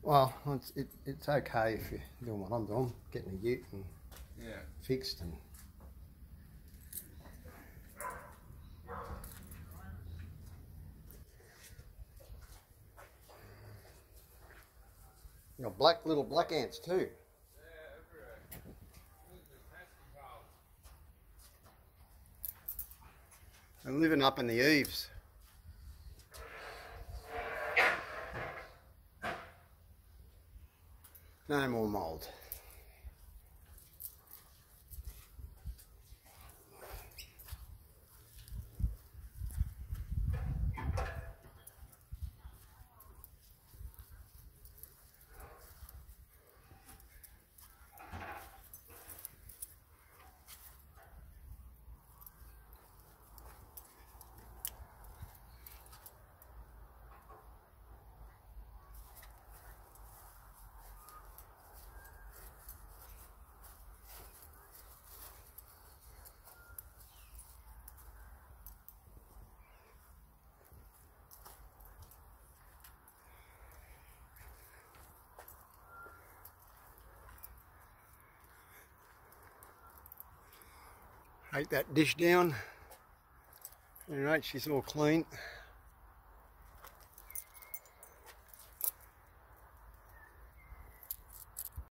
Well, it's okay if you're doing what I'm doing, getting a ute and fixed and. You got little black ants too. They're living up in the eaves. No more mould. Take that dish down. Alright, she's all clean.